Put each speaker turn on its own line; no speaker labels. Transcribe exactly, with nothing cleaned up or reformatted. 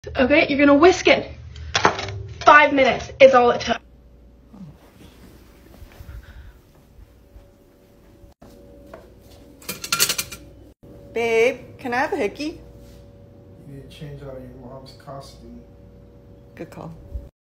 Okay, you're gonna whisk it. Five minutes is all it took.
Babe, can I have a hickey?
You need to change out of your mom's costume.
Good call.